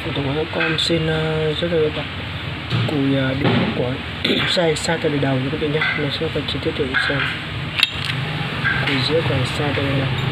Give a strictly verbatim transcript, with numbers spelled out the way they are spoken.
Tổng hợp con xin uh, rất là bạn cùi uh, đi của sai xa từ đầu nha các bạn nhé. Mình sẽ phải chi tiết để xem cùi giữa còn xa từ đây này.